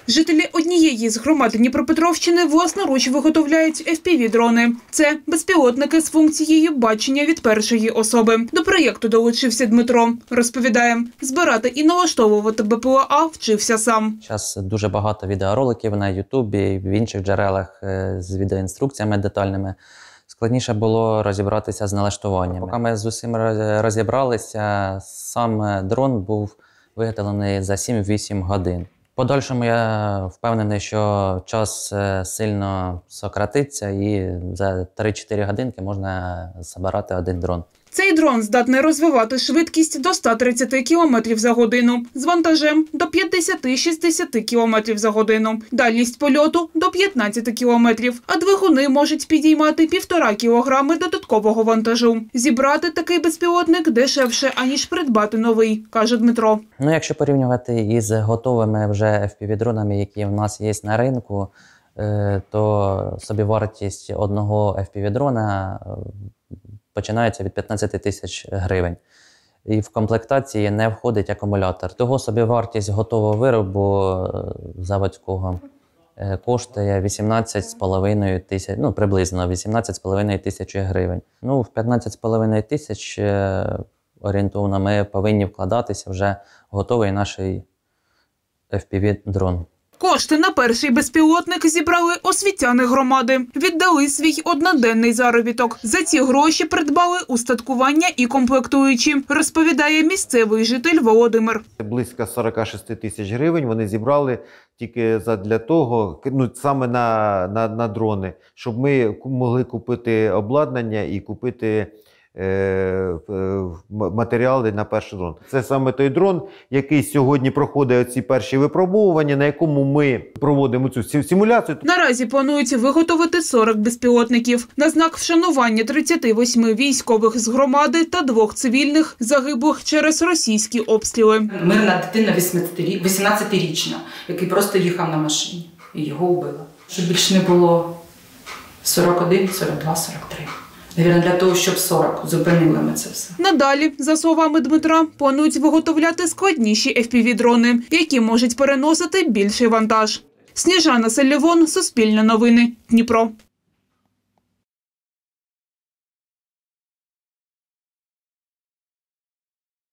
Жителі однієї з громад Дніпропетровщини власноруч виготовляють FPV-дрони. Це безпілотники з функцією бачення від першої особи. До проєкту долучився Дмитро. Розповідає, збирати і налаштовувати БПЛА вчився сам. Зараз дуже багато відеороликів на Ютубі, в інших джерелах з відеоінструкціями детальними. Складніше було розібратися з налаштуванням. Поки ми з усім розібралися, сам дрон був виготовлений за 7-8 годин. В подальшому я впевнений, що час сильно сократиться і за 3-4 годинки можна збирати один дрон. Цей дрон здатний розвивати швидкість до 130 км за годину, з вантажем до 50-60 км за годину, дальність польоту до 15 км, а двигуни можуть підіймати 1,5 кг додаткового вантажу. Зібрати такий безпілотник дешевше, аніж придбати новий, каже Дмитро. Якщо порівнювати із готовими вже FPV-дронами, які в нас є на ринку, то собівартість одного FPV-дрона починається від 15 тисяч гривень. І в комплектації не входить акумулятор. Того собівартість готового виробу заводського коштує 18,5 тисяч, приблизно 18,5 тисячі гривень. В 15,5 тисяч орієнтовно ми повинні вкладатися вже готовий наш FPV-дрон. Кошти на перший безпілотник зібрали освітяни громади. Віддали свій одноденний заробіток. За ці гроші придбали устаткування і комплектуючі, розповідає місцевий житель Володимир. Близько 46 тисяч гривень вони зібрали тільки для того, саме на дрони, щоб ми могли купити обладнання і купити матеріали на перший дрон. Це саме той дрон, який сьогодні проходить ці перші випробовування, на якому ми проводимо цю симуляцію. Наразі планують виготовити 40 безпілотників. На знак вшанування 38 військових з громади та 2 цивільних загиблих через російські обстріли. Мирна дитина 18-річна, який просто їхав на машині і його вбило. Щоб більше не було 41, 42, 43. Навірно, для того, щоб 40 зупинили ми це все. Надалі, за словами Дмитра, планують виготовляти складніші FPV-дрони, які можуть переносити більший вантаж. Сніжана Селівон, Суспільне новини, Дніпро.